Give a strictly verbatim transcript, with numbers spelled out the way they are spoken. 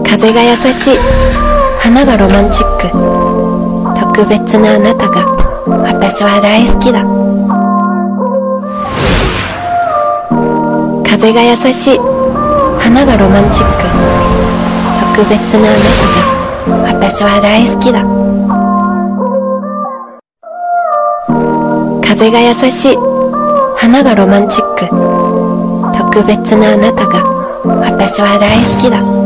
風が優しい、花がロマンチック、特別なあなたが私は大好きだ。風が優しい、花がロマンチック、特別なあなたが私は大好きだ。風が優しい、花がロマンチック、特別なあなたが私は大好きだ。